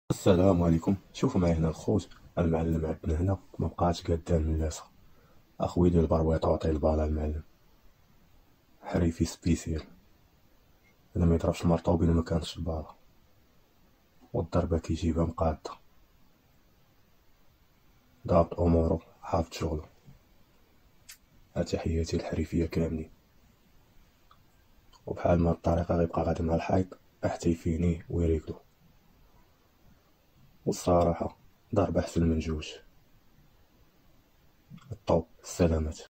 السلام عليكم. شوفوا معايا هنا الخوت. المعلم عندنا هنا ما بقاش قادة الملاسة. اخوي ديال البرويطة وعطيه البالا المعلم. حريفي سبيسيال. انا ما يضربش المرطوب الا ما كانتش البالا، والضربة كيجيبها مقادة. ضابط امورو حافظ شغلو. ها تحياتي الحريفية كاملين. وبحال ما الطريقة غيبقى غادي مع الحيط حتى يفيني ويريقلو. والصراحة ضربة احسن من جوج. الطوب السلامات.